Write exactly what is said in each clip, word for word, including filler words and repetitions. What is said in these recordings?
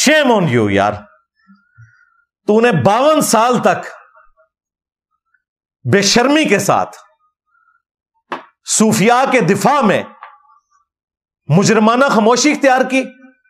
Shame on you यार, तूने बावन साल तक बेशर्मी के साथ सूफिया के दिफा में मुजरमाना खामोशी इख्तियार की।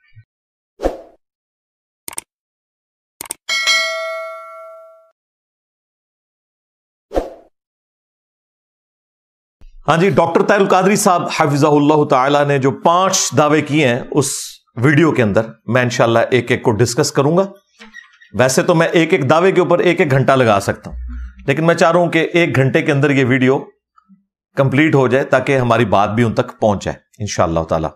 हाँ जी, डॉक्टर ताहिरुल कादरी साहब हाफिज़हुल्लाह ताला ने जो पांच दावे किए हैं उस वीडियो के अंदर मैं इंशाल्लाह एक एक को डिस्कस करूंगा। वैसे तो मैं एक एक दावे के ऊपर एक एक घंटा लगा सकता हूं, लेकिन मैं चाह रहा हूं कि एक घंटे के अंदर ये वीडियो कंप्लीट हो जाए ताकि हमारी बात भी उन तक पहुंच जाए इंशाअल्लाह ताला।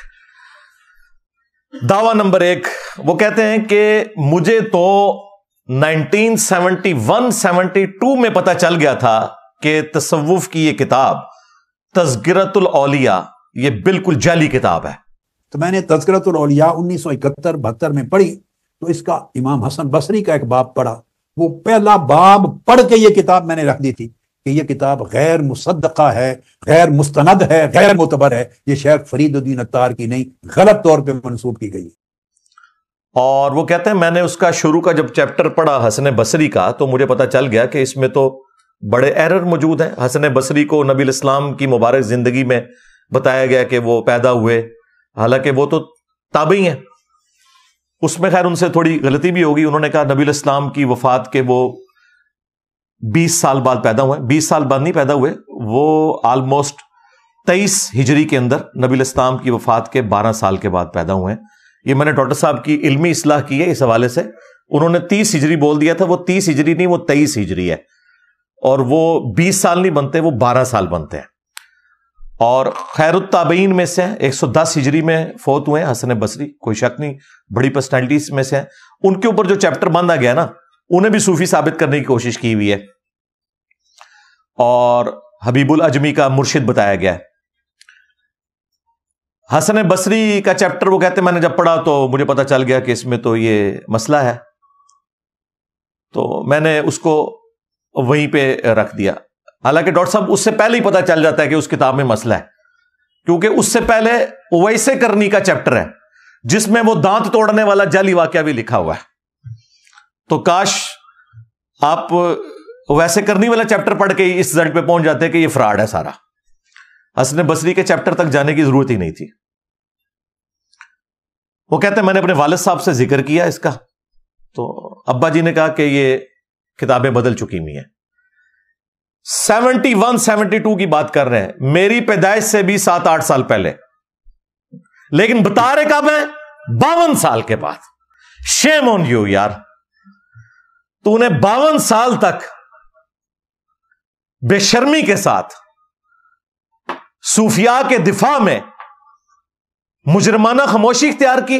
दावा नंबर एक, वो कहते हैं कि मुझे तो nineteen seventy one seventy two में पता चल गया था कि तसव्वुफ की ये किताब तज़किरतुल औलिया ये बिल्कुल जाली किताब है। तो मैंने तज़किरतुल औलिया उन्नीस सौ इकहत्तर बहत्तर में पढ़ी, तो इसका इमाम हसन बसरी का एक बाब पढ़ा। वो पहला बाब पढ़ के ये किताब मैंने रख दी थी कि ये किताब गैर मुसद्दक़ा है, गैर मुस्तनद है, गैर मोतबर है, ये शेख फरीदुद्दीन अत्तार की नहीं, गलत तौर पे मंसूब की गई। और वो कहते हैं मैंने उसका शुरू का जब चैप्टर पढ़ा हसन बसरी का, तो मुझे पता चल गया कि इसमें तो बड़े एरर मौजूद हैं। हसन बसरी को नबी इस्लाम की मुबारक जिंदगी में बताया गया कि वो पैदा हुए, हालांकि वो तो ताबई हैं। उसमें खैर उनसे थोड़ी गलती भी होगी। उन्होंने कहा नबी इस्लाम की वफात के वो बीस साल बाद पैदा हुए। बीस साल बाद नहीं पैदा हुए, वो ऑलमोस्ट तेईस हिजरी के अंदर नबी इस्लाम की वफात के बारह साल के बाद पैदा हुए। ये मैंने डॉक्टर साहब की इल्मी इस्लाह की है इस हवाले से। उन्होंने तीस हिजरी बोल दिया था, वो तीस हिजरी नहीं, वो तेईस हिजरी है, और वो बीस साल नहीं बनते, वो बारह साल बनते हैं। और खैरुत ताबईन में से एक सौ दस हिजरी में फौत हुए हसन बसरी, कोई शक नहीं, बड़ी पर्सनैलिटीज में से हैं। उनके ऊपर जो चैप्टर बांधा गया ना, उन्हें भी सूफी साबित करने की कोशिश की हुई है, और हबीबुल अजमी का मुर्शिद बताया गया है। हसन बसरी का चैप्टर वो कहते हैं मैंने जब पढ़ा तो मुझे पता चल गया कि इसमें तो ये मसला है, तो मैंने उसको वहीं पे रख दिया। हालांकि डॉक्टर साहब उससे पहले ही पता चल जाता है कि उस किताब में मसला है, क्योंकि उससे पहले वैसे करनी का चैप्टर है जिसमें वो दांत तोड़ने वाला जाली वाकया भी लिखा हुआ है। तो काश आप वैसे करनी वाला चैप्टर पढ़ के इस रिजल्ट पे पहुंच जाते कि ये फ्रॉड है सारा। हसन बसरी के चैप्टर तक जाने की जरूरत ही नहीं थी। वो कहते हैं मैंने अपने वालिद साहब से जिक्र किया इसका, तो अब्बा जी ने कहा कि ये किताबें बदल चुकी हुई हैं। सेवेंटी वन सेवेंटी टू की बात कर रहे हैं, मेरी पैदाइश से भी सात आठ साल पहले, लेकिन बता रहे कब है? बावन साल के बाद। शेम ऑन यू यार, तूने बावन साल तक बेशर्मी के साथ सूफिया के दिफा में मुजरमाना खामोशी इख्तियार की,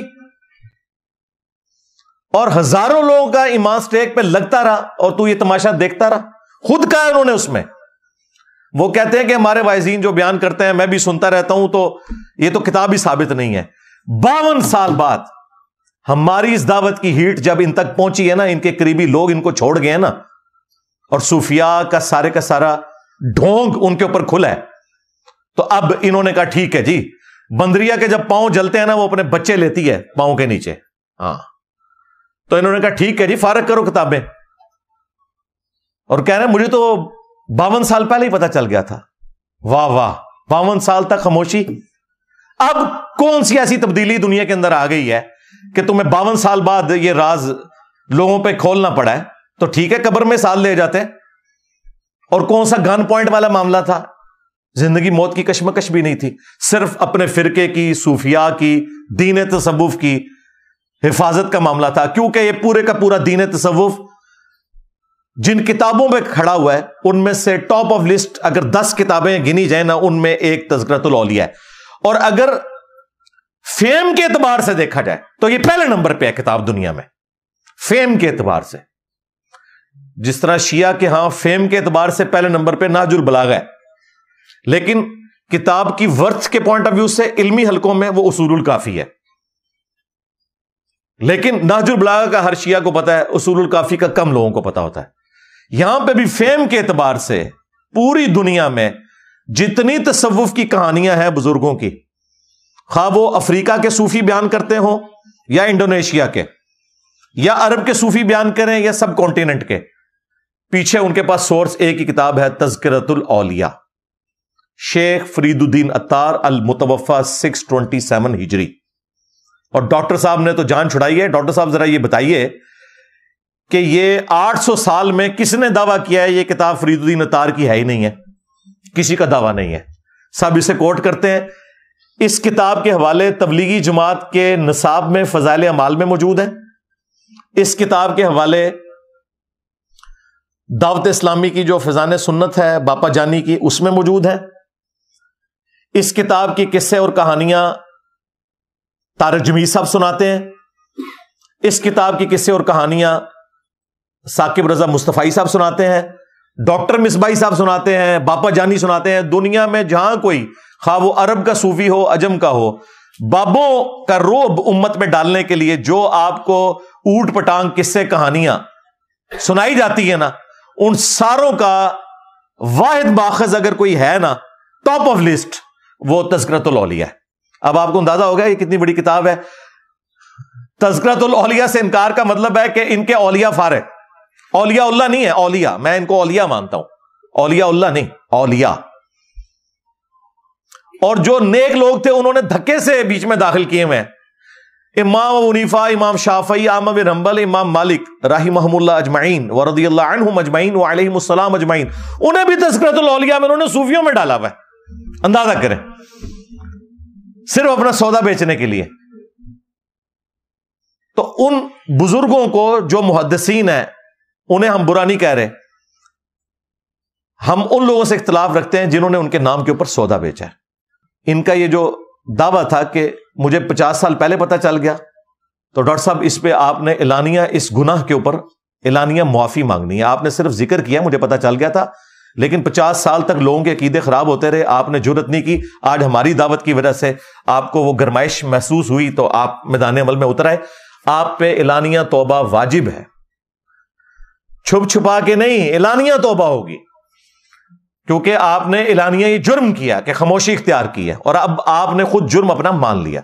और हजारों लोगों का ईमान स्टेक पे लगता रहा और तू ये तमाशा देखता रहा। खुद कहा है उन्होंने उसमें। वो कहते हैं कि हमारे वाइजीन जो बयान करते हैं मैं भी सुनता रहता हूं, तो ये तो किताब ही साबित नहीं है। बावन साल बाद हमारी इस दावत की हीट जब इन तक पहुंची है ना, इनके करीबी लोग इनको छोड़ गए हैं ना, और सूफिया का सारे का सारा ढोंग उनके ऊपर खुला है, तो अब इन्होंने कहा ठीक है जी, बंदरिया के जब पांव जलते हैं ना, वो अपने बच्चे लेती है पांव के नीचे। हाँ, तो इन्होंने कहा ठीक है जी, फारग करो किताबें। और कह रहे हैं मुझे तो बावन साल पहले ही पता चल गया था। वाह वाह, बावन साल तक खामोशी। अब कौन सी ऐसी तब्दीली दुनिया के अंदर आ गई है कि तुम्हें बावन साल बाद ये राज लोगों पे खोलना पड़ा है? तो ठीक है, कब्र में साल ले जाते हैं। और कौन सा गन पॉइंट वाला मामला था? जिंदगी मौत की कशमकश भी नहीं थी, सिर्फ अपने फिरके की, सूफिया की, दीन तसव्वुफ की हिफाजत का मामला था। क्योंकि ये पूरे का पूरा दीन तसव्वुफ जिन किताबों में खड़ा हुआ है, उनमें से टॉप ऑफ लिस्ट अगर दस किताबें गिनी जाए ना, उनमें एक तज़किरतुल औलिया है। और अगर फेम के एतबार से देखा जाए तो ये पहले नंबर पे है किताब दुनिया में, फेम के एतबार से। जिस तरह शिया के यहां फेम के एतबार से पहले नंबर पे नाजुल बलागा है, लेकिन किताब की वर्थ के पॉइंट ऑफ व्यू से इल्मी हलकों में वो उसूलुल काफी है। लेकिन नाजुल बलागा का हर शिया को पता है, उसूलुल काफी का कम लोगों को पता होता है। यहां पे भी फेम के एतबार से पूरी दुनिया में जितनी तसव्वुफ की कहानियां हैं बुजुर्गों की, खा वो अफ्रीका के सूफी बयान करते हो یا انڈونیشیا کے یا عرب کے صوفی بیان کریں یا سب کانٹیننٹ کے، پیچھے ان کے پاس سورس ایک ہی کتاب ہے، تذکرۃ الاولیاء، شیخ فرید الدین عطار المتوفا سکس ٹوینٹی سیون ہجری۔ اور ڈاکٹر صاحب نے تو جان چھڑائی ہے۔ ڈاکٹر صاحب ذرا یہ بتائیے کہ یہ آٹھ سو سال میں کس نے دعویٰ کیا ہے یہ کتاب فرید الدین عطار کی ہے ہی نہیں ہے، کسی کا دعویٰ نہیں ہے، سب اسے کوٹ کرتے ہیں۔ اس کتاب کے حوالے تبلیغی جماعت کے نصاب میں فضائل اعمال میں موجود ہے، اس کتاب کے حوالے دعوت اسلامی کی جو فیضان سنت ہے باپا جانی کی اس میں موجود ہے، اس کتاب کی قصے اور کہانیاں طارق جمیل صاحب سناتے ہیں، اس کتاب کی قصے اور کہانیاں ثاقب رضا مصطفی صاحب سناتے ہیں، ڈاکٹر مصباحی صاحب سناتے ہیں، باپا جانی سناتے ہیں۔ دنیا میں جہاں کوئی، خواہ وہ عرب کا صوفی ہو عجم کا ہو، بابوں کا روب امت میں ڈالنے کے لیے جو آپ کو اوٹ پٹانگ قصے کہانیاں سنائی جاتی ہیں نا، ان ساروں کا واحد ماخذ اگر کوئی ہے نا ٹاپ آف لسٹ، وہ تذکرۃ الاولیاء ہے۔ اب آپ کو اندازہ ہوگا یہ کتنی بڑی کتاب ہے۔ تذکرۃ الاولیاء سے انکار کا مطلب ہے کہ ان کے اولیاء فارغ، اولیاء اللہ نہیں ہے، اولیاء، میں ان کو اولیاء مانتا ہوں، اولیاء اللہ نہیں، اولیاء۔ اور جو نیک لوگ تھے انہوں نے دھکے سے بیچ میں داخل کیے ہوئے ہیں، امام ابو حنیفہ، امام شافعی، احمد بن حنبل، امام مالک رحمہم اللہ اجمعین ورضی اللہ عنہم اجمعین وعلیہم السلام اجمعین، انہیں بھی تذکرۃ الاولیاء میں انہوں نے صوفیوں میں ڈالا ہوا ہے۔ اندازہ کریں، صرف اپنا سودا بیچنے کے لیے۔ تو ان بزرگوں کو جو محدثین ہیں انہیں ہم برا نہیں کہہ رہے، ہم ان لوگوں سے اختلاف رکھتے ہیں جنہوں نے ان کے نام کے اوپر سودا بیچا ہے۔ ان کا یہ جو دعویٰ تھا کہ مجھے پچاس سال پہلے پتہ چل گیا، تو ڈاکٹر صاحب اس پہ آپ نے اعلانیہ اس گناہ کے اوپر اعلانیہ معافی مانگنی ہے۔ آپ نے صرف ذکر کیا مجھے پتہ چل گیا تھا، لیکن پچاس سال تک لوگوں کے عقیدے خراب ہوتے رہے، آپ نے جرت نہیں کی۔ آج ہماری دعوت کی وجہ سے آپ کو وہ گرمائش محسوس ہوئی تو آپ میدان عمل میں اتر آئے۔ آپ پہ اعلانیہ توبہ واجب ہے، چھپ چھپا کے نہیں، اعلانیہ توبہ ہوگی، کیونکہ آپ نے اعلانیہ یہ جرم کیا کہ خاموشی اختیار کی ہے، اور اب آپ نے خود جرم اپنا مان لیا۔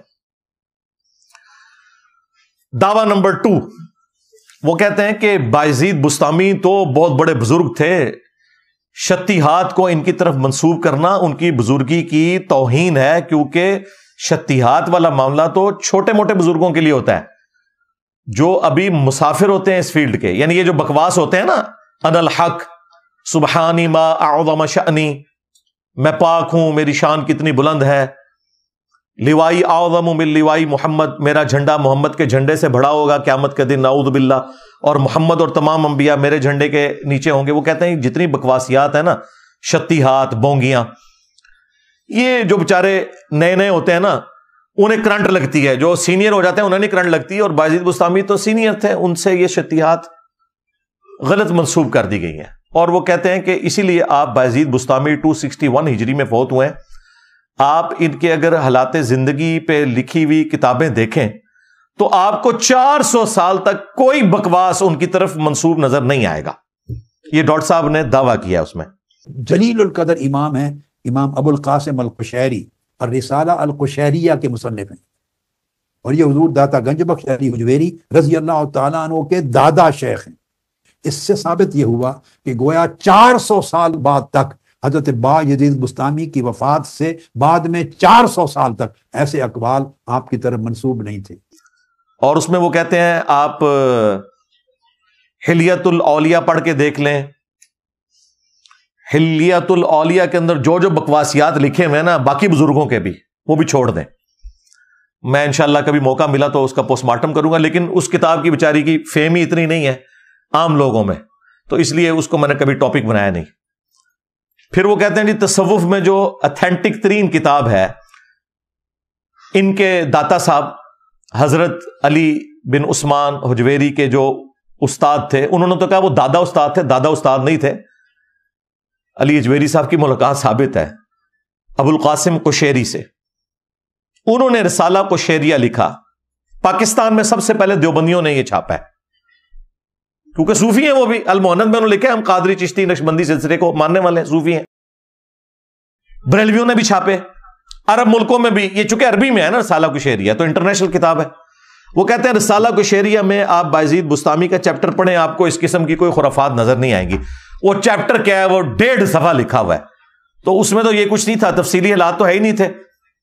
دعویٰ نمبر ٹو، وہ کہتے ہیں کہ بایزید بستامی تو بہت بڑے بزرگ تھے، شتیہات کو ان کی طرف منسوب کرنا ان کی بزرگی کی توہین ہے، کیونکہ شتیہات والا معاملہ تو چھوٹے موٹے بزرگوں کے لیے ہوتا ہے جو ابھی مسافر ہوتے ہیں اس فیلڈ کے، یعنی یہ جو بکواس ہوتے ہیں نا، انا الحق، سبحانی ما اعظم شأنی، میں پاک ہوں، میری شان کتنی بلند ہے، لوائی اعظم من لوائی محمد، میرا جھنڈا محمد کے جھنڈے سے بڑا ہوگا قیامت کے دن، نعوذ باللہ، اور محمد اور تمام انبیاء میرے جھنڈے کے نیچے ہوں گے۔ وہ کہتے ہیں جتنی بکواسیات ہیں نا، شتیہات، بونگیاں، یہ جو بےچارے نئے نئے ہوتے ہیں نا انہیں کرنٹ لگتی ہے، جو سینئر ہو جاتے ہیں انہیں نہیں کرنٹ لگتی، اور بایزید بستامی تو سینئر تھے، ان سے یہ شتیہات غلط منسوب کر دی گئی ہیں۔ اور وہ کہتے ہیں کہ اسی لیے آپ بایزید بستامی دو سو اکسٹھ ہجری میں فوت ہوئے ہیں۔ آپ ان کے اگر حالات زندگی پہ لکھی ہوئی کتابیں دیکھیں تو آپ کو چار سو سال تک کوئی بکواس ان کی طرف منسوب نظر نہیں آئے گا۔ یہ ڈاکٹر صاحب نے دعویٰ کیا اس میں۔ جلیل القدر امام ہیں امام ابو القاسم القشیری، الرسالہ القشیریہ کے مصنف ہیں، اور یہ حضور داتا گنج بخش علی حجویری رضی اللہ تعالیٰ عنہ کے دادا شیخ ہیں۔ اس سے ثابت یہ ہوا کہ گویا چار سو سال بعد تک حضرت بایزید بستامی کی وفات سے بعد میں چار سو سال تک ایسے اقوال آپ کی طرف منسوب نہیں تھے۔ اور اس میں وہ کہتے ہیں، آپ حلیت الاولیاء پڑھ کے دیکھ لیں، حلیت الاولیاء کے اندر جو جو بکواسیات لکھے ہوئے ہیں نا باقی بزرگوں کے بھی، وہ بھی چھوڑ دیں۔ میں انشاءاللہ کبھی موقع ملا تو اس کا پوسٹ مارٹم کروں گا، لیکن اس کتاب کی بیچاری کی فہمی اتنی نہیں ہے عام لوگوں میں، تو اس لیے اس کو میں نے کبھی ٹاپک بنایا نہیں۔ پھر وہ کہتے ہیں جی تصوف میں جو اتھینٹک ترین کتاب ہے، ان کے داتا صاحب حضرت علی بن عثمان حجویری کے جو استاد تھے، انہوں نے تو کہا وہ دادا استاد تھے، دادا استاد نہیں تھے۔ علی حجویری صاحب کی ملاقات ثابت ہے ابو القاسم قشیری سے، انہوں نے رسالہ قشیریہ لکھا، پاکستان میں سب سے پہلے دیوبندیوں نے یہ چھاپا ہے، کیونکہ صوفی ہیں وہ بھی، المعند میں انہوں نے لکھا ہے ہم قادری چشتی نقشبندی سلسلے کو ماننے والے ہیں، صوفی ہیں۔ بریلویوں نے بھی چھاپے، عرب ملکوں میں بھی، یہ چونکہ عربی میں ہے نا رسالہ قشیریہ تو انٹرنیشنل کتاب ہے، وہ کہتے ہیں رسالہ کشیریہ میں آپ بایزید بستامی کا چیپٹر پڑھیں، آپ کو اس قسم کی کوئی خرافات نظر نہیں آئیں گی. وہ چیپٹر کیا ہے؟ وہ ڈیڑھ صفحہ لکھا ہوا ہے، تو اس میں تو یہ کچھ نہیں تھا، تفصیلی حالات تو ہے ہی نہیں تھے.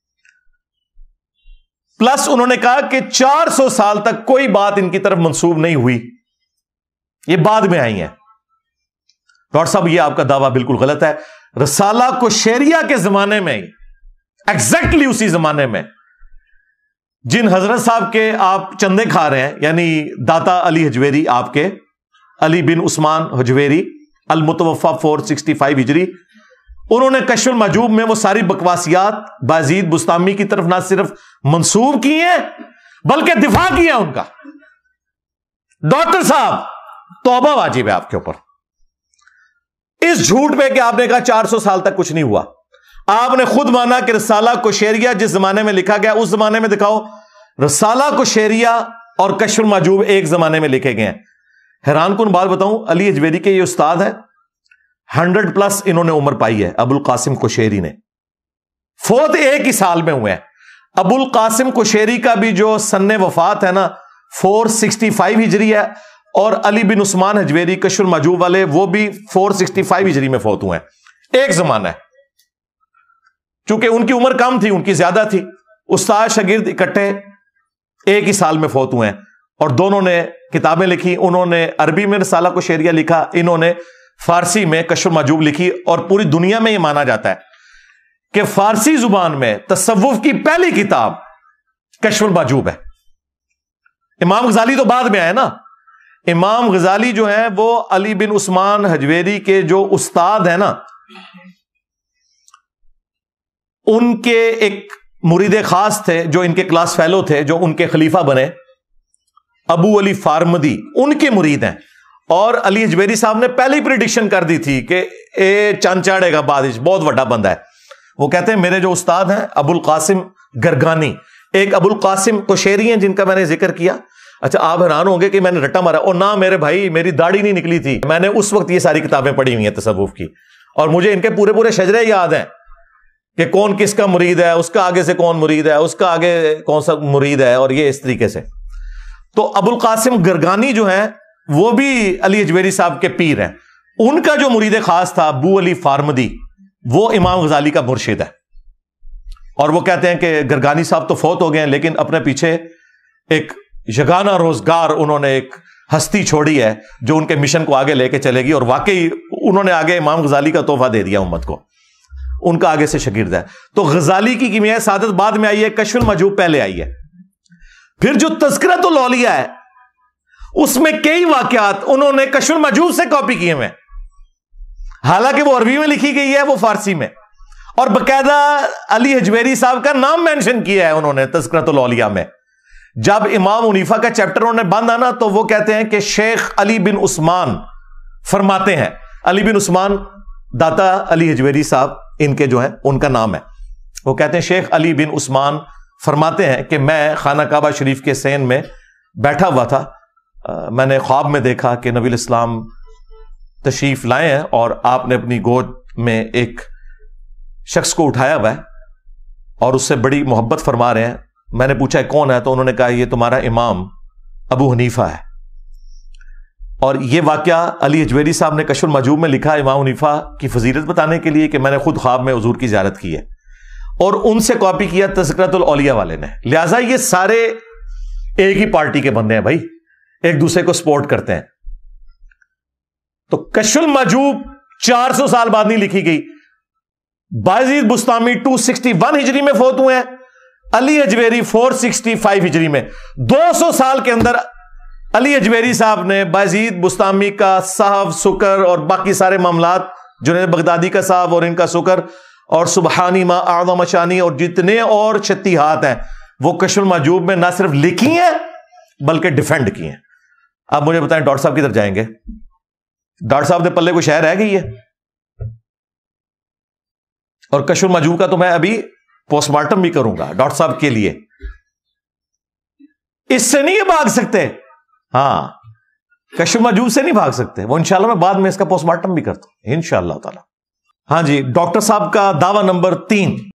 پلس انہوں نے کہا کہ چار سو سال تک کوئی بات ان کی طرف منسوب نہیں ہوئی، یہ بعد میں آئی ہیں. ڈاکٹر صاحب یہ آپ کا دعویٰ بالکل غلط ہے. رسالہ کشیریہ کے زمانے میں، ایگزیکٹلی اسی زمانے میں جن حضرت صاحب کے آپ چندے کھا رہے ہیں، یعنی داتا علی حجویری، آپ کے علی بن عثمان حجویری المتوفا فور سکسٹی فائیو ہجری، انہوں نے کشف المحجوب میں وہ ساری بکواسیات بایزید بستامی کی طرف نہ صرف منسوب کی ہیں بلکہ دفاع کیا ان کا. ڈاکٹر صاحب توبہ واجب ہے آپ کے اوپر اس جھوٹ پہ کہ آپ نے کہا چار سو سال تک کچھ نہیں ہوا. آپ نے خود مانا کہ رسالہ کشیریہ جس زمانے میں لکھا گیا اس زمانے میں دکھاؤ. رسالہ کشیریہ اور کشف المحجوب ایک زمانے میں لکھے گئے ہیں. حیران کن بات بتاؤں، علی حجویری کے یہ استاد ہیں، ہنڈریڈ پلس انہوں نے عمر پائی ہے. ابو القاسم کشیری نے فوت ایک ہی سال میں ہوئے ہیں. ابو القاسم کشیری کا بھی جو سن وفات ہے نا فور سکسٹی فائیو ہجری ہے، اور علی بن عثمان حجویری کشف المحجوب والے وہ بھی فور سکسٹی فائیو ہجری میں فوت ہوئے ہیں. ایک زمانہ ہے. چونکہ ان کی عمر کم تھی، ان کی زیادہ تھی. استاد شاگرد اکٹھے ایک ہی سال میں فوت ہوئے ہیں، اور دونوں نے کتابیں لکھی. انہوں نے عربی میں رسالہ کشیریہ لکھا، انہوں نے فارسی میں کشف المحجوب لکھی. اور پوری دنیا میں یہ مانا جاتا ہے کہ فارسی زبان میں تصوف کی پہلی کتاب کشف المحجوب ہے. امام غزالی تو بعد میں آئے نا. امام غزالی جو ہیں وہ علی بن عثمان حجویری کے جو استاد ہیں نا، ان کے ایک مرید خاص تھے جو ان کے کلاس فیلو تھے، جو ان کے خلیفہ بنے، ابو علی فارمدی، ان کے مرید ہیں. اور علی حجویری صاحب نے پہلی پریڈکشن کر دی تھی کہ اے چاند چاڑے گا بادش، بہت بڑا بندہ ہے. وہ کہتے ہیں میرے جو استاد ہیں ابو القاسم گرگانی، ایک ابو القاسم کشیری ہیں جن کا میں نے ذکر کیا. اچھا آپ حیران ہوں گے کہ میں نے رٹا مارا، اور نہ میرے بھائی میری داڑھی نہیں نکلی تھی. میں نے اس وقت یہ ساری کتابیں پڑھی ہوئی ہیں تصوف کی، اور مجھے ان کے پورے پورے شجرے یاد ہیں کہ کون کس کا مرید ہے، اس کا آگے سے کون مرید ہے، اس کا آگے کون سا مرید ہے، اور یہ اس طریقے سے. تو ابو القاسم گرگانی جو ہیں وہ بھی علی حجویری صاحب کے پیر ہیں. ان کا جو مرید خاص تھا ابو علی فارمدی، وہ امام غزالی کا مرشد ہے. اور وہ کہتے ہیں کہ گرگانی صاحب تو فوت ہو گئے ہیں، لیکن اپنے پیچھے ایک یگانہ روزگار انہوں نے ایک ہستی چھوڑی ہے جو ان کے مشن کو آگے لے کے چلے گی. اور واقعی انہوں نے آگے امام غزالی کا تحفہ دے دیا امت کو، ان کا آگے سے شاگرد ہے. تو غزالی کی کیمیائے سعادت بعد میں آئی ہے، کشف المحجوب پہلے آئی ہے. پھر جو تذکرۃ الاولیاء ہے اس میں کئی واقعات انہوں نے کشف المحجوب سے کاپی کیے ہوئے، حالانکہ وہ عربی میں لکھی گئی ہے، وہ فارسی میں. اور باقاعدہ علی حجویری صاحب کا نام مینشن کیا ہے انہوں نے تذکرۃ الاولیاء میں. جب امام حنیفہ کا چیپٹر انہوں نے بند آنا تو وہ کہتے ہیں کہ شیخ علی بن عثمان فرماتے ہیں، علی بن عثمان داتا علی حجویری صاحب ان کے جو ہیں ان کا نام ہے. وہ کہتے ہیں شیخ علی بن عثمان فرماتے ہیں کہ میں خانہ کعبہ شریف کے سین میں بیٹھا ہوا تھا، میں نے خواب میں دیکھا کہ نبی الاسلام تشریف لائے ہیں اور آپ نے اپنی گود میں ایک شخص کو اٹھایا ہوا ہے اور اس سے بڑی محبت فرما رہے ہیں. میں نے پوچھا کون ہے؟ تو انہوں نے کہا یہ تمہارا امام ابو حنیفہ ہے. اور یہ واقعہ علی حجویری صاحب نے کشف المحجوب میں لکھا امام حنیفہ کی فضیلت بتانے کے لیے کہ میں نے خود خواب میں حضور کی زیارت کی ہے، اور ان سے کاپی کیا تذکرۃ الاولیاء والے نے. لہذا یہ سارے ایک ہی پارٹی کے بندے ہیں بھائی، ایک دوسرے کو سپورٹ کرتے ہیں. تو کشف المحجوب چار سو سال بعد نہیں لکھی گئی. Bayazid Bastami two sixty one ہجری میں فوت ہوئے ہیں، Ali Hujwiri four sixty five ہجری میں. دو سو سال کے اندر علی حجویری صاحب نے بایزید بستامی کا صحف، سکر اور باقی سارے معاملات، جنید بغدادی کا صحف اور ان کا سکر اور سبحانی ما اعظم شانی اور جتنے اور چھتیحات ہیں، وہ کشف المحجوب میں نہ صرف لکھی ہیں بلکہ ڈیفینڈ کی ہیں. اب مجھے بتائیں ڈاکٹر صاحب کدھر جائیں گے؟ ڈاکٹر صاحب نے پلے کوئی شے رہ گئی ہے؟ اور کشف المحجوب کا تو میں ابھی پوسٹ مارٹم بھی کروں گا ڈاکٹر صاحب کے لیے. اس سے نہیں بھاگ سکتے. ہاں کشف المحجوب سے نہیں بھاگ سکتے. وہ انشاءاللہ میں بعد میں اس کا پوسٹ مارٹم بھی کرتا ہوں انشاءاللہ تعالی. ہاں جی، ڈاکٹر صاحب کا دعویٰ نمبر تین.